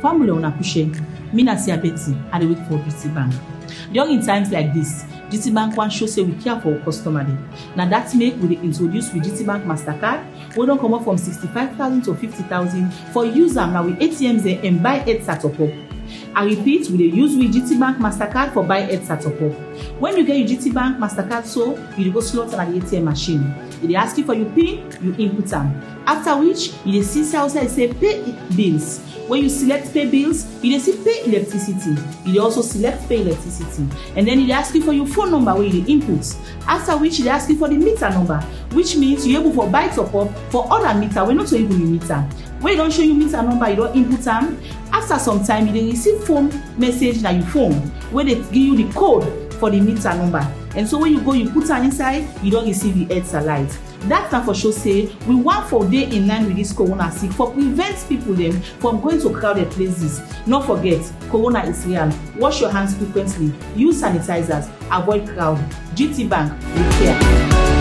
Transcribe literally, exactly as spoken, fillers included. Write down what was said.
Family on Akushe, Mina Siapeti, and the week for GTBank. During times like this, GTBank one show say we care for our customer. Now that make we introduce with GTBank Mastercard. We don't come up from sixty-five thousand to fifty thousand for user now with A T Ms there and buy head startup up. I repeat, we dey use with GTBank Mastercard for buy head startup up. When you get your GTBank Mastercard, so you go slot on the A T M machine. If they ask you for your PIN, you input them. After which, you see outside say pay bills. When you select pay bills, you see pay electricity. You also select pay electricity. And then they ask you for your phone number where you input. After which, they ask you for the meter number, which means you're able for buy top up for other meter. We're not so even your meter. When you don't show you meter number, you don't input them. After some time, you receive phone message on your phone where they give you the code for the meter number. And so when you go, you put them inside, you don't receive the heads alight. That time for sure say we want for day in line with this corona sick for prevent people them from going to crowded places. Not forget, corona is real. Wash your hands frequently. Use sanitizers. Avoid crowd. GTBank, we care.